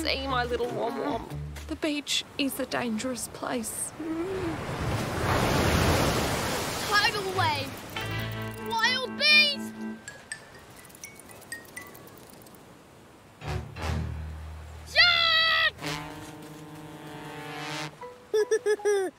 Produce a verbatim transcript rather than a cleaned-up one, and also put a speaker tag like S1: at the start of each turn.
S1: see, my little wom-wom. The beach is a dangerous place.
S2: Tidal wave! Wild bees! Jack!